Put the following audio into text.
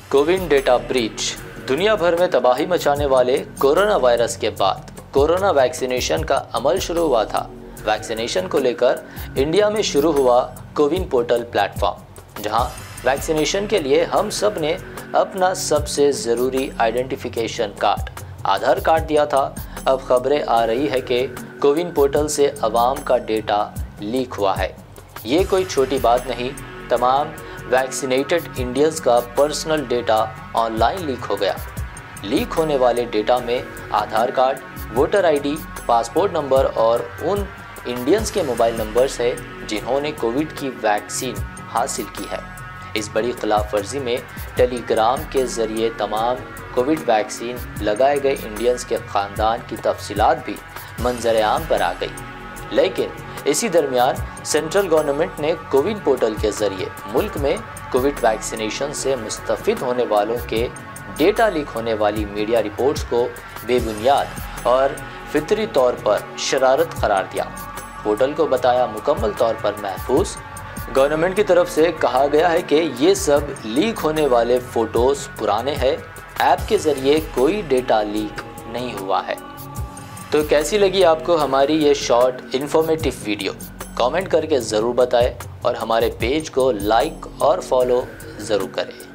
CoWIN data breach. दुनिया भर में तबाही मचाने वाले कोरोना वायरस के बाद कोरोना वैक्सीनेशन का अमल शुरू हुआ था। वैक्सीनेशन को लेकर इंडिया में शुरू हुआ कोविन पोर्टल प्लेटफॉर्म, जहां वैक्सीनेशन के लिए हम सब ने अपना सबसे ज़रूरी आइडेंटिफिकेशन कार्ड आधार कार्ड दिया था। अब खबरें आ रही है कि कोविन पोर्टल से अवाम का डेटा लीक हुआ है। ये कोई छोटी बात नहीं, तमाम वैक्सीनेटेड इंडियंस का पर्सनल डेटा ऑनलाइन लीक हो गया। लीक होने वाले डेटा में Aadhaar card, voter ID, passport number और उन इंडियंस के मोबाइल नंबर्स है जिन्होंने कोविड की वैक्सीन हासिल की है। इस बड़ी खिलाफ वर्जी में टेलीग्राम के ज़रिए तमाम कोविड वैक्सीन लगाए गए इंडियंस के ख़ानदान की तफसीलात भी मंजर आम पर आ गई। लेकिन इसी दरमियान सेंट्रल गवर्नमेंट ने कोविन पोर्टल के ज़रिए मुल्क में कोविड वैक्सीनेशन से मुस्तफ़िद होने वालों के डेटा लीक होने वाली मीडिया रिपोर्ट्स को बेबुनियाद और फितरी तौर पर शरारत करार दिया। पोर्टल को बताया मुकम्मल तौर पर महफूज। गवर्नमेंट की तरफ से कहा गया है कि ये सब लीक होने वाले फ़ोटोज़ पुराने हैं, ऐप के ज़रिए कोई डेटा लीक नहीं हुआ है। तो कैसी लगी आपको हमारी ये शॉर्ट इन्फॉर्मेटिव वीडियो? कमेंट करके ज़रूर बताएं और हमारे पेज को लाइक और फॉलो ज़रूर करें।